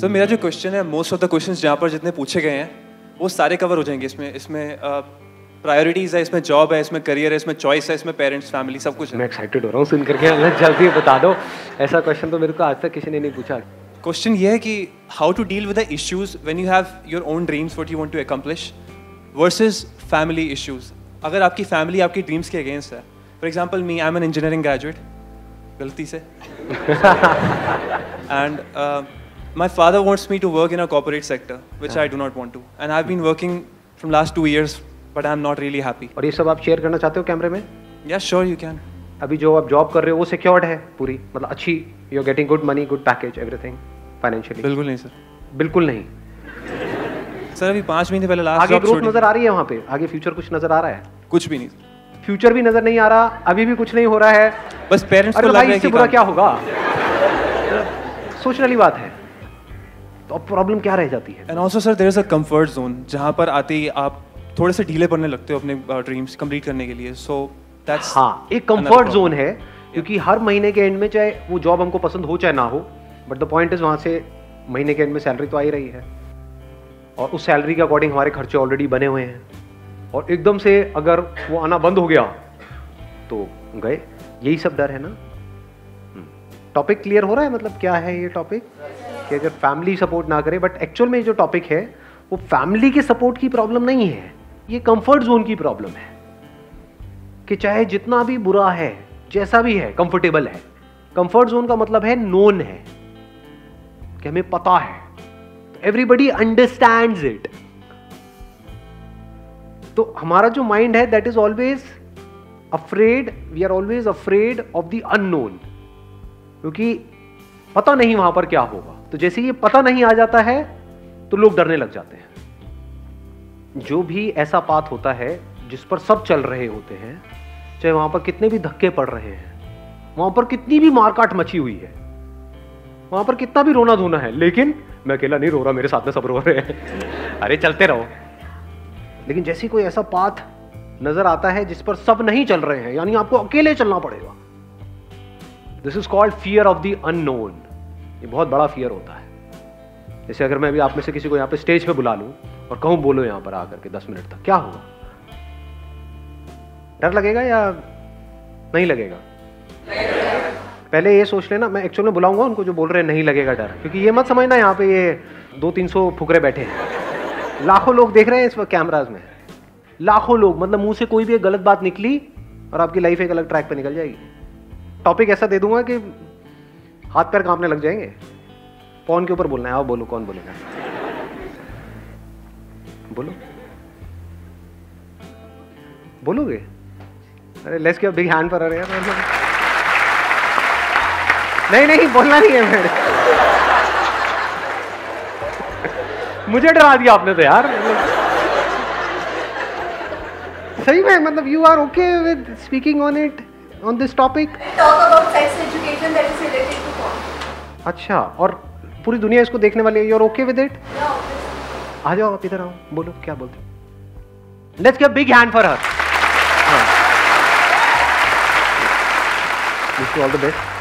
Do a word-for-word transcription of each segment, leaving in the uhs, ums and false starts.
Sir मेरा जो question है, मोस्ट ऑफ द क्वेश्चंस जहाँ पर जितने पूछे गए हैं वो सारे कवर हो जाएंगे इसमें। इसमें प्रायोरिटीज़ है, इसमें जॉब है, इसमें करियर है, इसमें चॉइस है, इसमें पेरेंट्स, फैमिली, सब कुछ है। मैं एक्साइटेड हो रहा हूँ सुन करके, जल्दी बता दो। ऐसा क्वेश्चन तो मेरे को आज तक किसी ने नहीं पूछा। क्वेश्चन ये है कि how to deal with the issues when you have your own dreams what you want to accomplish versus family issues. अगर आपकी फैमिली आपकी ड्रीम्स के अगेंस्ट है, for example me, I am an engineering graduate गलती से and my father wants me to work in a corporate sector which I do not want to, and I've been working from last two years but I'm not really happy. और ये सब आप share करना चाहते हो कैमरे में? Yeah, sure you can. अभी जो आप जॉब कर रहे हो वो सिक्योर्ड है पूरी, मतलब अच्छी, you are getting good money, good package, everything financially? बिल्कुल नहीं सर, बिल्कुल नहीं सर। अभी पाँच महीने पहले लास्ट आगे ग्रोथ नजर आ रही है वहाँ पे? आगे फ्यूचर कुछ नजर आ रहा है? कुछ भी नहीं। फ्यूचर भी नजर नहीं आ रहा, अभी भी कुछ नहीं हो रहा है, बस पेरेंट्स को लग रहा है कि बुरा क्या होगा। सोचने वाली बात है, तो अब प्रॉब्लम क्या रह जाती है? And also sir there is a comfort zone जहाँ पर आते ही आप थोड़े से ढीले पड़ने लगते हो अपने ड्रीम्स कंप्लीट करने के लिए। सो दैट्स हाँ, एक कंफर्ट जोन है, क्योंकि हर महीने के एंड में चाहे वो जॉब हमको पसंद हो चाहे ना हो, बट द पॉइंट इज वहाँ से महीने के एंड में सैलरी तो आ ही रही है, और उस सैलरी के अकॉर्डिंग हमारे खर्चे ऑलरेडी बने हुए हैं, और एकदम से अगर वो आना बंद हो गया तो गए। यही सब डर है ना। टॉपिक क्लियर हो रहा है? मतलब क्या है ये टॉपिक कि अगर फैमिली सपोर्ट ना करे, बट एक्चुअल में जो टॉपिक है वो फैमिली के सपोर्ट की प्रॉब्लम नहीं है, ये कंफर्ट जोन की प्रॉब्लम है कि चाहे जितना भी बुरा है, जैसा भी है, कंफर्टेबल है। कंफर्ट जोन का मतलब है नोन है, कि हमें पता है, एवरीबडी अंडरस्टैंड्स इट। तो हमारा जो माइंड है that is always afraid, we are always afraid of the unknown, क्योंकि पता नहीं वहां पर क्या होगा। तो जैसे ये पता नहीं आ जाता है तो लोग डरने लग जाते हैं। जो भी ऐसा पाथ होता है जिस पर सब चल रहे होते हैं, चाहे वहां पर कितने भी धक्के पड़ रहे हैं, वहां पर कितनी भी मारकाट मची हुई है, वहां पर कितना भी रोना धोना है, लेकिन मैं अकेला नहीं रो रहा, मेरे साथ में सब रो रहे हैं। अरे चलते रहो। लेकिन जैसे कोई ऐसा पाथ नजर आता है जिस पर सब नहीं चल रहे हैं, यानी आपको अकेले चलना पड़ेगा, this is called fear of the unknown. ये बहुत बड़ा फियर होता है। जैसे अगर मैं अभी आप में से किसी को यहाँ पे स्टेज पे बुला लूं और कहूं बोलो यहाँ पर आकर के दस मिनट तक, क्या होगा? डर लगेगा या नहीं लगेगा? पहले ये सोच लेना, मैं एक्चुअली में बुलाऊंगा उनको जो बोल रहे हैं नहीं लगेगा डर, क्योंकि ये मत समझना यहाँ पे ये दो तीन सौ फुकरे बैठे हैं, लाखों लोग देख रहे हैं इस वक्त कैमराज में, लाखों लोग। मतलब मुंह से कोई भी एक गलत बात निकली और आपकी लाइफ एक अलग ट्रैक पे निकल जाएगी। टॉपिक ऐसा दे दूंगा कि हाथ पैर कांपने लग जाएंगे। कौन के ऊपर बोलना है? आओ बोलो, कौन बोलेगा? बोलो, बोलोगे? अरे let's give a big hand for her यार। नहीं नहीं बोलना नहीं है मेरे। मुझे डरा दिया आपने तो यार। सही में, मतलब you are okay with speaking on it, on this topic? Talk about sex education that is related to porn. अच्छा, और पूरी दुनिया इसको देखने वाली है, you are okay with it? Yeah, obviously. आ जाओ आप इधर आओ, बोलो क्या बोलते? Let's give a big hand for her. Wish you all the best.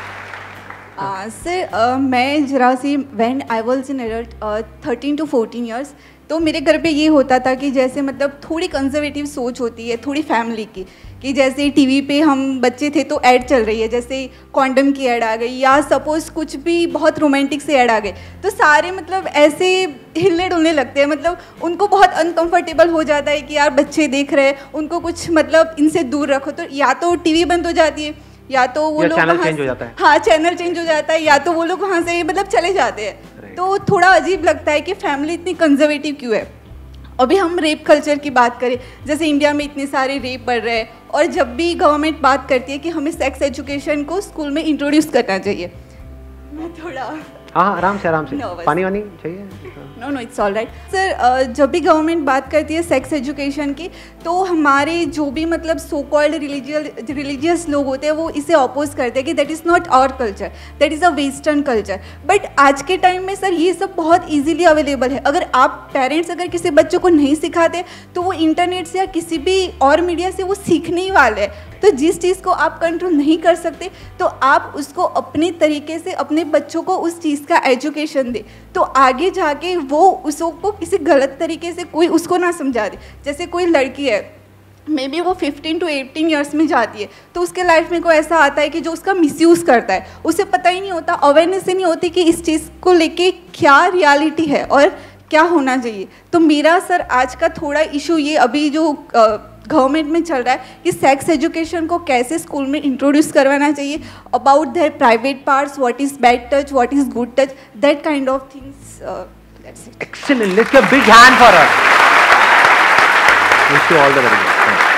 Sir uh, uh, मैं जरा सी when I was in adult thirteen to fourteen years, तो मेरे घर पे ये होता था कि जैसे मतलब थोड़ी कंजर्वेटिव सोच होती है थोड़ी फैमिली की, कि जैसे टीवी पे हम बच्चे थे तो ऐड चल रही है, जैसे कॉन्डम की ऐड आ गई या सपोज कुछ भी बहुत रोमांटिक से ऐड आ गए, तो सारे मतलब ऐसे हिलने डुलने लगते हैं, मतलब उनको बहुत अनकंफर्टेबल हो जाता है कि यार बच्चे देख रहे हैं, उनको कुछ मतलब इनसे दूर रखो। तो या तो टीवी बंद हो जाती है, या तो वो लोग चैनल चेंज हो जाता है। हाँ, चैनल चेंज हो जाता है, या तो वो लोग वहाँ से मतलब चले जाते हैं। तो थोड़ा अजीब लगता है कि फैमिली इतनी कंजर्वेटिव क्यों है। अभी हम रेप कल्चर की बात करें, जैसे इंडिया में इतने सारे रेप बढ़ रहे हैं, और जब भी गवर्नमेंट बात करती है कि हमें सेक्स एजुकेशन को स्कूल में इंट्रोड्यूस करना चाहिए, मैं थोड़ा हाँ हाँ आराम से आराम से Nervous. पानी वानी चाहिए? No no it's all right sir. जब भी गवर्नमेंट बात करती है सेक्स एजुकेशन की, तो हमारे जो भी मतलब सो कॉल्ड रिलीजियस रिलीजियस लोग होते हैं वो इसे अपोज करते हैं कि that is not our culture, that is a western culture. But आज के टाइम में सर ये सब बहुत ईजिली अवेलेबल है। अगर आप पेरेंट्स अगर किसी बच्चों को नहीं सिखाते तो वो इंटरनेट से या किसी भी और मीडिया से वो सीखने ही वाले हैं। तो जिस चीज़ को आप कंट्रोल नहीं कर सकते तो आप उसको अपने तरीके से अपने बच्चों को उस चीज़ का एजुकेशन दे, तो आगे जाके वो उसको किसी गलत तरीके से कोई उसको ना समझा दे। जैसे कोई लड़की है, मे बी वो फिफ्टीन टू एटीन ईयर्स में जाती है, तो उसके लाइफ में कोई ऐसा आता है कि जो उसका मिसयूज़ करता है, उसे पता ही नहीं होता, अवेयरनेस ही नहीं होती कि इस चीज़ को लेके क्या रियलिटी है और क्या होना चाहिए। तो मेरा सर आज का थोड़ा इशू ये अभी जो गवर्नमेंट में चल रहा है कि सेक्स एजुकेशन को कैसे स्कूल में इंट्रोड्यूस करवाना चाहिए, about their private parts, what is bad touch, what is good touch, that kind of things. That's it. Excellent, let's give a big hand for her. Wish you all the very best.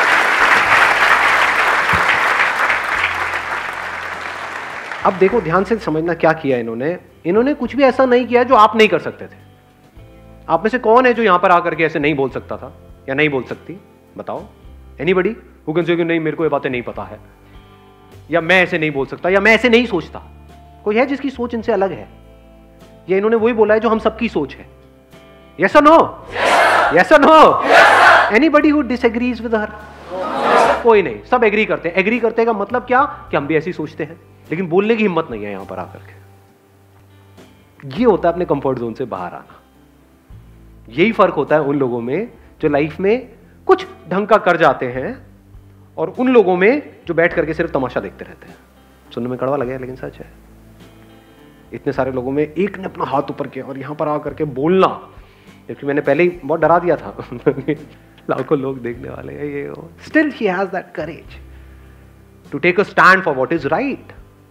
अब देखो, ध्यान से समझना क्या किया इन्होंने। इन्होंने कुछ भी ऐसा नहीं किया जो आप नहीं कर सकते थे। आप में से कौन है जो यहां पर आकर के ऐसे नहीं बोल सकता था या नहीं बोल सकती? बताओ, एनीबडी हु कैन से कि नहीं मेरे को ये बातें नहीं पता है, या मैं ऐसे नहीं बोल सकता, या मैं ऐसे नहीं सोचता। कोई है जिसकी सोच इनसे अलग है? या इन्होंने वही बोला है जो हम सबकी सोच है? यस और नो? यस और no? Anybody who disagrees with her? कोई नहीं, सब एग्री करते हैं। एग्री करते का मतलब क्या कि हम भी ऐसी सोचते हैं, लेकिन बोलने की हिम्मत नहीं है यहां पर आकर के। ये होता है अपने कंफर्ट जोन से बाहर आना। यही फर्क होता है उन लोगों में जो लाइफ में कुछ ढंग का कर जाते हैं और उन लोगों में जो बैठ करके सिर्फ तमाशा देखते रहते हैं। सुनने में कड़वा लगे लेकिन सच है। इतने सारे लोगों में एक ने अपना हाथ ऊपर किया और यहां पर आकर के बोलना, क्योंकि मैंने पहले ही बहुत डरा दिया था लाखों लोग देखने वाले हैं ये, still she has that courage to take a stand for what is right.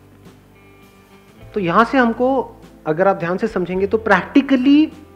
तो यहां से हमको अगर आप ध्यान से समझेंगे तो प्रैक्टिकली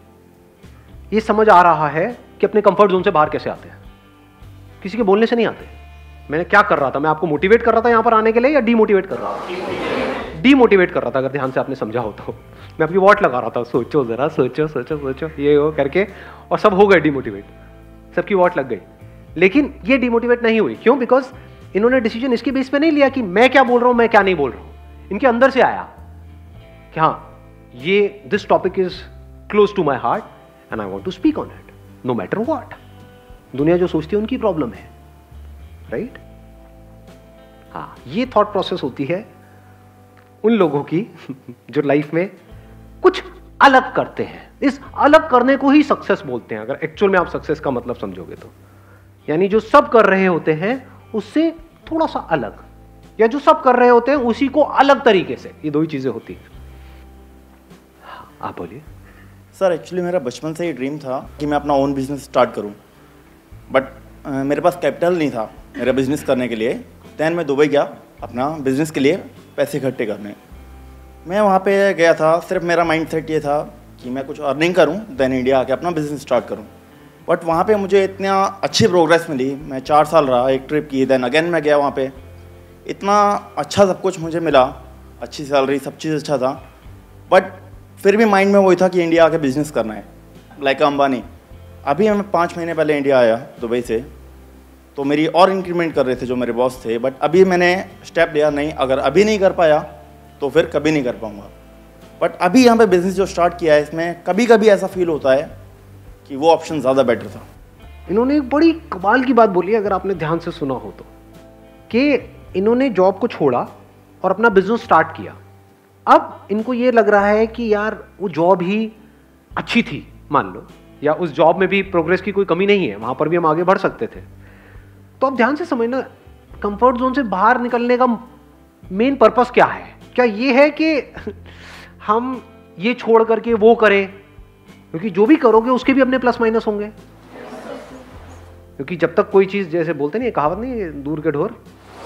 ये समझ आ रहा है कि अपने कंफर्ट जोन से बाहर कैसे आते हैं। किसी के बोलने से नहीं आते। मैंने क्या कर रहा था? मैं आपको मोटिवेट कर रहा था यहां पर आने के लिए या डीमोटिवेट कर रहा था? डीमोटिवेट कर रहा था। अगर ध्यान से आपने समझा हो तो मैं आपकी वॉट लगा रहा था, सोचो जरा, सोचो सोचो सोचो ये वो करके, और सब हो गए डीमोटिवेट, सबकी वॉट लग गई। लेकिन ये डीमोटिवेट नहीं हुई। क्यों? बिकॉज इन्होंने डिसीजन इसके बेस पे नहीं लिया कि मैं क्या बोल रहा हूं, मैं क्या नहीं बोल रहा हूं। इनके अंदर से आया कि हाँ, ये this topic is close to my heart and I want to speak on it no matter what. दुनिया जो सोचती है उनकी प्रॉब्लम है, राइट right? हाँ, ये थॉट प्रोसेस होती है उन लोगों की जो लाइफ में कुछ अलग करते हैं। इस अलग करने को ही सक्सेस बोलते हैं, अगर एक्चुअल में आप सक्सेस का मतलब समझोगे तो। यानी जो सब कर रहे होते हैं उससे थोड़ा सा अलग, या जो सब कर रहे होते हैं उसी को अलग तरीके से। ये दो ही चीजें होती हैं। हाँ, आप बोलिए। सर, एक्चुअली मेरा बचपन से ही ड्रीम था कि मैं अपना ओन बिजनेस स्टार्ट करूं, बट मेरे पास कैपिटल नहीं था मेरा बिजनेस करने के लिए। दैन मैं दुबई गया अपना बिजनेस के लिए पैसे इकट्ठे करने। मैं वहाँ पे गया था, सिर्फ मेरा माइंड सेट ये था कि मैं कुछ अर्निंग करूँ, दैन इंडिया आके अपना बिजनेस स्टार्ट करूँ। बट वहाँ पे मुझे इतना अच्छी प्रोग्रेस मिली। मैं चार साल रहा, एक ट्रिप की, दैन अगेन मैं गया वहाँ पे, इतना अच्छा सब कुछ मुझे मिला, अच्छी सैलरी, सब चीज़ अच्छा था। बट फिर भी माइंड में वही था कि इंडिया आके बिजनेस करना है, लाइक अंबानी। अभी मैं पाँच महीने पहले इंडिया आया दुबई से, तो मेरी और इंक्रीमेंट कर रहे थे जो मेरे बॉस थे। बट अभी मैंने स्टेप लिया, नहीं अगर अभी नहीं कर पाया तो फिर कभी नहीं कर पाऊँगा। बट अभी यहाँ पे बिजनेस जो स्टार्ट किया है, इसमें कभी कभी ऐसा फील होता है कि वो ऑप्शन ज़्यादा बेटर था। इन्होंने एक बड़ी कमाल की बात बोली, अगर आपने ध्यान से सुना हो तो, कि इन्होंने जॉब को छोड़ा और अपना बिजनेस स्टार्ट किया। अब इनको ये लग रहा है कि यार वो जॉब ही अच्छी थी मान लो, या उस जॉब में भी प्रोग्रेस की कोई कमी नहीं है, वहां पर भी हम आगे बढ़ सकते थे। तो अब ध्यान से समझना, कंफर्ट जोन से बाहर निकलने का मेन पर्पस क्या है? क्या ये है कि हम ये छोड़ करके वो करें? क्योंकि जो भी करोगे उसके भी अपने प्लस माइनस होंगे। क्योंकि जब तक कोई चीज, जैसे बोलते नहीं, कहावत नहीं, दूर के ढोर।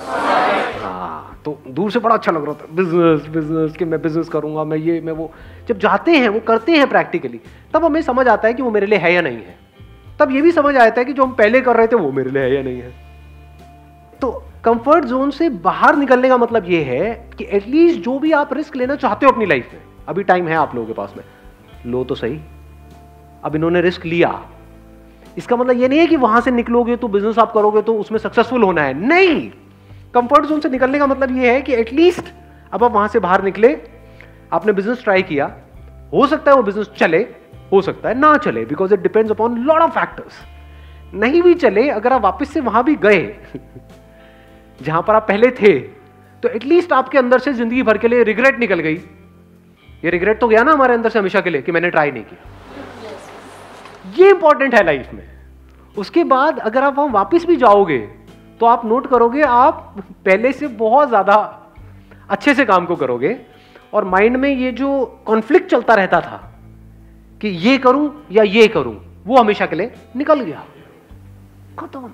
हाँ, तो दूर से बड़ा अच्छा लग रहा था बिजनेस बिजनेस कि मैं बिजनेस करूंगा, मैं ये मैं वो। जब जाते हैं, वो करते हैं प्रैक्टिकली, तब हमें समझ आता है कि वो मेरे लिए है या नहीं है। तब ये भी समझ आता है कि जो हम पहले कर रहे थे वो मेरे लिए है या नहीं है। तो कंफर्ट जोन से बाहर निकलने का मतलब ये है कि एटलीस्ट जो भी आप रिस्क लेना चाहते हो अपनी लाइफ में, अभी टाइम है आप लोगों के पास में, लो तो सही। अब इन्होंने रिस्क लिया, इसका मतलब ये नहीं है कि वहां से निकलोगे तो बिजनेस आप करोगे तो उसमें सक्सेसफुल होना है, नहीं। कंफर्ट जोन से निकलने का मतलब ये है कि एटलीस्ट अब आप वहां से बाहर निकले, आपने बिजनेस ट्राई किया, हो सकता है वो बिजनेस चले, हो सकता है ना चले, because it depends upon lot of factors. नहीं भी चले, अगर आप वापस से वहां भी गए जहां पर आप पहले थे, तो एटलीस्ट आपके अंदर से जिंदगी भर के लिए रिग्रेट निकल गई। ये रिग्रेट तो गया ना हमारे अंदर से हमेशा के लिए कि मैंने ट्राई नहीं किया। ये इंपॉर्टेंट है लाइफ में। उसके बाद अगर आप वहां वापस भी जाओगे तो आप नोट करोगे आप पहले से बहुत ज्यादा अच्छे से काम को करोगे, और माइंड में ये जो कॉन्फ्लिक्ट चलता रहता था कि ये करूं या ये करूं, वो हमेशा के लिए निकल गया, खत्म।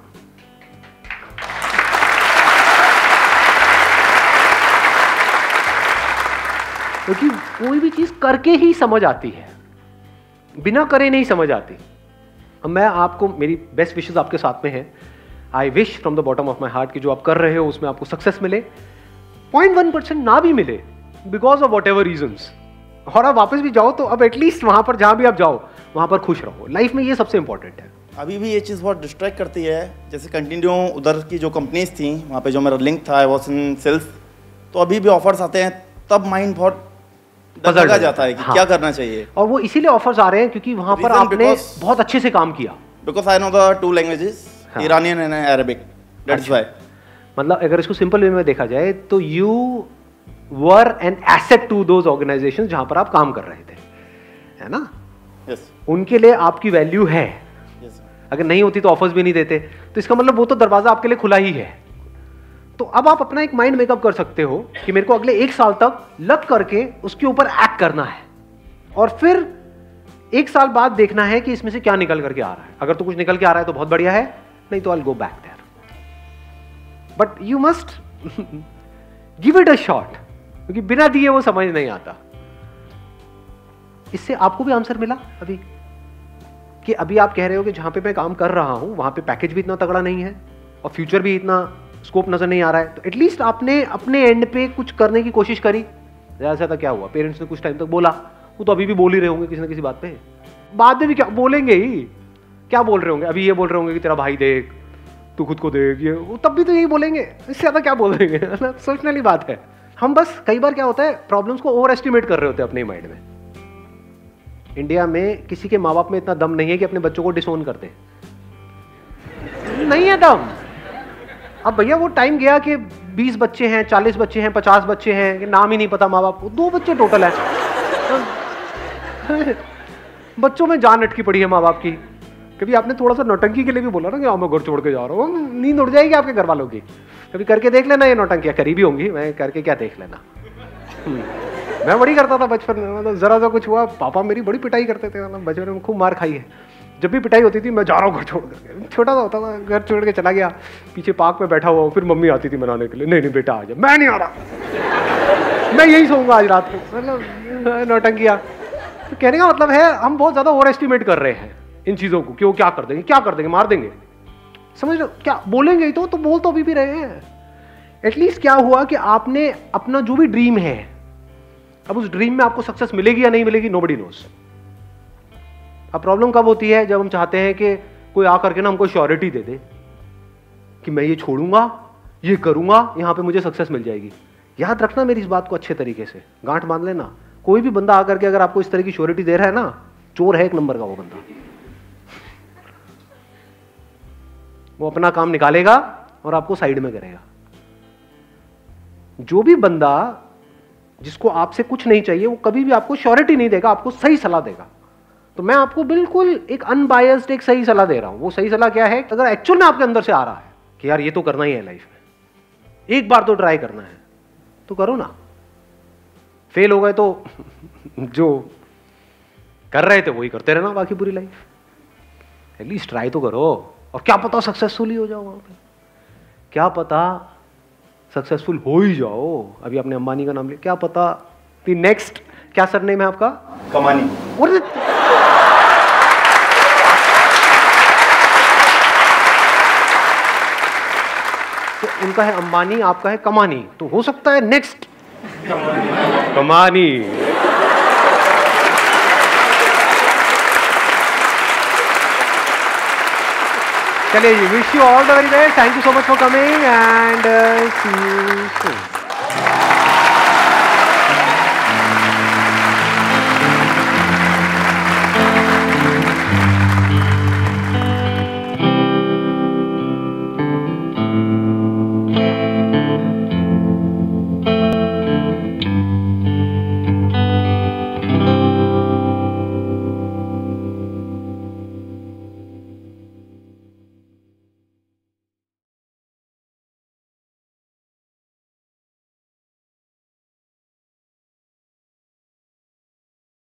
क्योंकि कोई भी चीज करके ही समझ आती है, बिना करे नहीं समझ आती। अब मैं आपको, मेरी बेस्ट विशेस आपके साथ में है। I wish from the bottom of my heart कि जो आप कर रहे हो उसमें आपको सक्सेस मिले, पॉइंट वन परसेंट ना भी मिले because of whatever reasons, और आप वापस भी जाओ तो अब एटलीस्ट वहां पर जहां भी आप जाओ वहां पर खुश रहो। लाइफ में ये सबसे इंपॉर्टेंट है। अभी भी ये चीज़ बहुत डिस्ट्रैक्ट करती है। जैसे कंटिन्यू उधर की जो कंपनीज थी वहाँ पे जो मेरा लिंक था, आई वाज इन सेल्स, तो अभी भी ऑफर्स आते हैं तब माइंड बहुत डगमगा जाता है कि हाँ। क्या करना चाहिए। और वो इसीलिए ऑफर्स आ रहे हैं क्योंकि वहां पर आपने बहुत अच्छे से काम किया। Because I know the two languages, Iranian and Arabic, that's why. मतलब अगर इसको सिंपल वे में देखा जाए तो you were an asset to those organisations जहां पर आप काम कर रहे थे, है ना? yes. उनके लिए आपकी वैल्यू है। yes, अगर नहीं होती तो ऑफर्स भी नहीं देते, तो इसका मतलब वो तो दरवाजा आपके लिए खुला ही है। तो अब आप अपना एक माइंड मेकअप कर सकते हो कि मेरे को अगले एक साल तक लग करके उसके ऊपर एक्ट करना है, और फिर एक साल बाद देखना है कि इसमें से क्या निकल करके आ रहा है। अगर तो कुछ निकल के आ रहा है तो बहुत बढ़िया है, नहीं तो I will go back there, but you must give it a shot, क्योंकि बिना दिए वो समझ नहीं आता। इससे आपको भी आंसर मिला अभी कि अभी आप कह रहे हो कि जहां पे मैं काम कर रहा हूं वहां पे पैकेज भी इतना तगड़ा नहीं है और फ्यूचर भी इतना स्कोप नजर नहीं आ रहा है, तो एटलीस्ट आपने अपने एंड पे कुछ करने की कोशिश करी। ज्यादा से ज्यादा क्या हुआ, पेरेंट्स ने कुछ टाइम तक बोला, वो तो अभी भी बोल ही रहे होंगे किसी ना किसी बात पे, बाद में भी क्या बोलेंगे ही, क्या बोल रहे होंगे, अभी ये बोल रहे होंगे कि तेरा भाई देख, तू खुद को देख, ये वो तब भी तो यही बोलेंगे, इससे ज्यादा क्या बोल देंगे। सोचने वाली बात है। हम बस कई बार क्या होता है, प्रॉब्लम्स को ओवर एस्टिमेट कर रहे होते हैं अपने माइंड में। इंडिया में किसी के माँ बाप में इतना दम नहीं है कि अपने बच्चों को डिसोन कर दे, नहीं है दम। अब भैया वो टाइम गया कि बीस बच्चे हैं, चालीस बच्चे हैं, पचास बच्चे हैं, कि नाम ही नहीं पता माँ बाप को, दो बच्चे टोटल है। बच्चों में जान अटकी पड़ी है माँ बाप की। कभी आपने थोड़ा सा नौटंकी के लिए भी बोला ना कि हाँ मैं घर छोड़ के जा रहा हूँ, नींद उड़ जाएगी आपके घर वालों की। कभी करके देख लेना ये नौटंकियाँ, करीबी होंगी, मैं करके क्या देख लेना। मैं बड़ी करता था बचपन में, मतलब जरा सा कुछ हुआ पापा मेरी बड़ी पिटाई करते थे, मतलब बचपन में खूब मार खाई है। जब भी पिटाई होती थी मैं जा रहा हूँ घर छोड़ करके, छोटा सा होता था, घर छोड़ के चला गया, पीछे पार्क में बैठा हुआ, फिर मम्मी आती थी मनाने के लिए, नहीं नहीं बेटा आ जा, मैं नहीं आ रहा, मैं यही सोऊंगा आज रात को, मतलब नौटंकियाँ। तो कहने का मतलब है हम बहुत ज्यादा ओवर एस्टिमेट कर रहे हैं इन चीजों को कि वो क्या कर देंगे, क्या कर देंगे, मार देंगे, समझ लो, क्या बोलेंगे ही तो, तो बोल तो अभी भी रहे हैं। एटलीस्ट क्या हुआ कि आपने अपना जो भी ड्रीम है, अब उस ड्रीम में आपको सक्सेस मिलेगी या नहीं मिलेगी, नोबडी नोस। अब प्रॉब्लम कब होती है, जब हम चाहते हैं कि कोई आकर के ना हमको श्योरिटी दे दे कि मैं ये छोड़ूंगा, ये करूंगा, यहां पे मुझे सक्सेस मिल जाएगी। याद रखना मेरी इस बात को अच्छे तरीके से, गांठ बांध लेना। कोई भी बंदा आकर के अगर आपको इस तरह की श्योरिटी दे रहा है ना, चोर है एक नंबर का वो बंदा। वो अपना काम निकालेगा और आपको साइड में करेगा। जो भी बंदा जिसको आपसे कुछ नहीं चाहिए, वो कभी भी आपको श्योरिटी नहीं देगा, आपको सही सलाह देगा। तो मैं आपको बिल्कुल एक अनबायस्ड एक सही सलाह दे रहा हूं। वो सही सलाह क्या है, अगर एक्चुअल में आपके अंदर से आ रहा है कि यार ये तो करना ही है लाइफ में, एक बार तो ट्राई करना है, तो करो ना। फेल हो गए तो जो कर रहे थे वही करते रहना बाकी पूरी लाइफ, एटलीस्ट ट्राई तो करो। और क्या पता सक्सेसफुल ही हो जाओ वहां पे, क्या पता सक्सेसफुल हो ही जाओ। अभी आपने अंबानी का नाम लिया, क्या पता दी नेक्स्ट, क्या सरनेम है आपका, कमानी। तो उनका है अंबानी, आपका है कमानी, तो हो सकता है नेक्स्ट कमानी। चलिए, wish you all the very best, thank you so much for coming and see you